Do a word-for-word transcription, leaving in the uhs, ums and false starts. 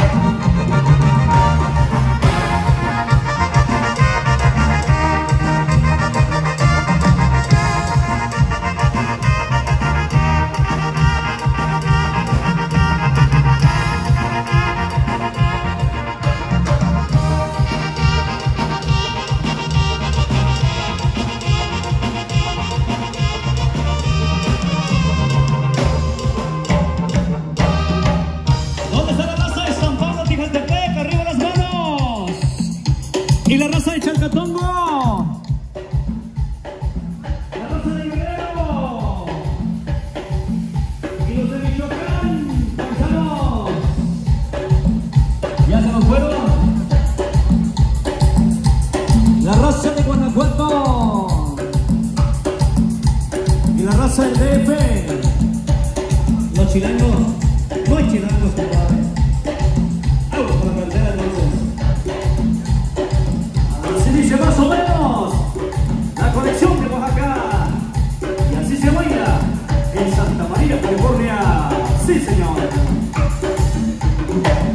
Y la raza de Chalcatongo, la raza de Guerrero y los de Michoacán, comenzamos. Ya se nos fueron. La raza de Guanajuato y la raza del D F. Los chilangos, no hay chilangos, compadre. Vamos por la carretera entonces. Así dice más o menos la conexión de Oaxaca. Y así se baila en Santa María, California. Sí, señor.